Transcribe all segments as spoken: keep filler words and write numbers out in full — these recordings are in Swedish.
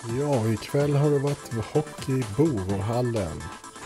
Ja, ikväll har det varit hockey i Borohallen.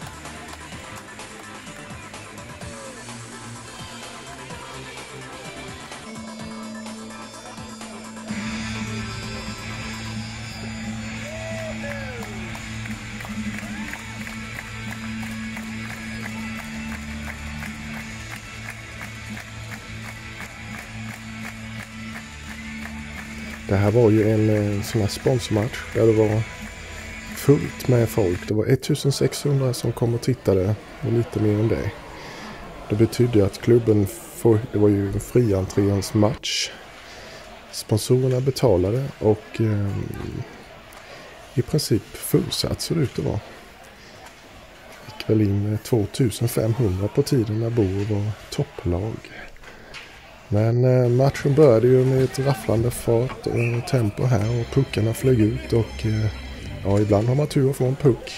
Det här var ju en sån här sponsormatch där det var fullt med folk. Det var ettusensexhundra som kom och tittade och lite mer än det. Det betydde att klubben, får, det var ju en frientréns match. Sponsorerna betalade och eh, i princip fullsatt så det ut att vara. Gick väl in tvåtusenfemhundra på tiden när Bor var topplag. Men eh, matchen började ju med ett rafflande fart och tempo här och puckarna flög ut och eh, ja, ibland har man tur att få en puck.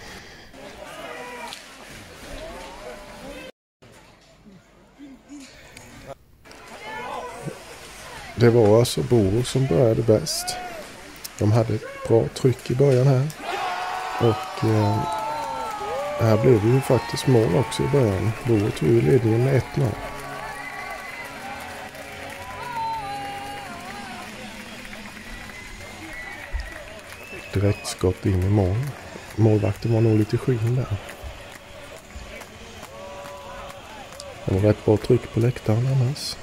Det var alltså Bor som började bäst. De hade ett bra tryck i början här och eh, här blev det ju faktiskt mål också i början. Bor tog ju ledningen med ett noll. Direkt skott in i mål. Målvakten var nog lite skyn där. Det var rätt bra tryck på läktaren annars.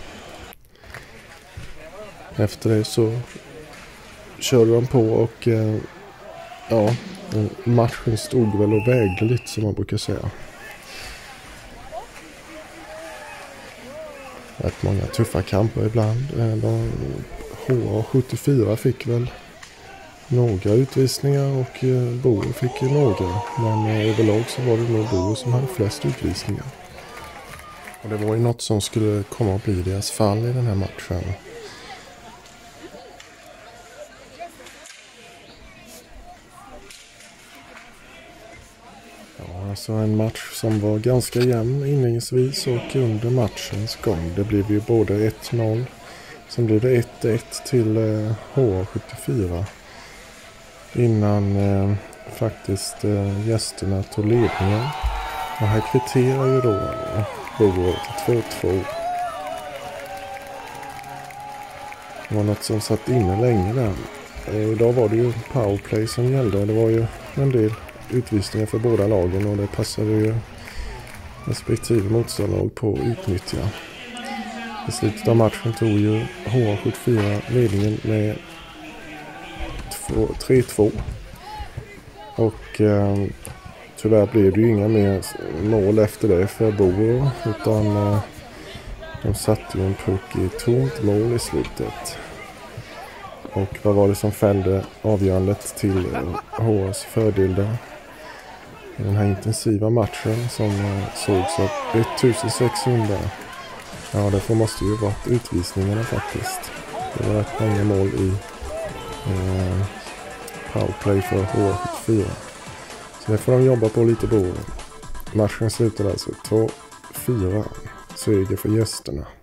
Efter det så körde de på och eh, ja, matchen stod väl och vägde lite som man brukar säga. Rätt många tuffa kamper ibland. De, H A sjuttiofyra fick väl några utvisningar och eh, Bor fick ju några. Men eh, överlag så var det nog Bor som hade flest utvisningar. Och det var ju något som skulle komma att bli deras fall i den här matchen. Ja, alltså en match som var ganska jämn inledningsvis och under matchens gång. Det blev ju både ett noll, sen blev det ett ett till eh, H A sjuttiofyra. Innan eh, faktiskt eh, gästerna tog ledningen. Och här kvitterar ju då Bor till två två. Det var något som satt inne länge där. Eh, idag var det ju powerplay som gällde. Det var ju en del utvisningar för båda lagen och det passade ju respektive motståndare på att utnyttja. I slutet av matchen tog ju H A sjuttiofyra ledningen med tre två. Och eh, tyvärr blev det ju inga mer mål efter det för Bor, utan eh, de satte ju en puck i tomt mål i slutet. Och vad var det som fällde avgörandet till eh, H A:s fördel där? I den här intensiva matchen som eh, sågs av ettusensexhundra. Ja, det måste ju varit utvisningarna faktiskt. Det var rätt många mål i eh, powerplay för H A sjuttiofyra. Så det får de jobba på lite på. Matchen slutade alltså två fyra. Seger för gästerna.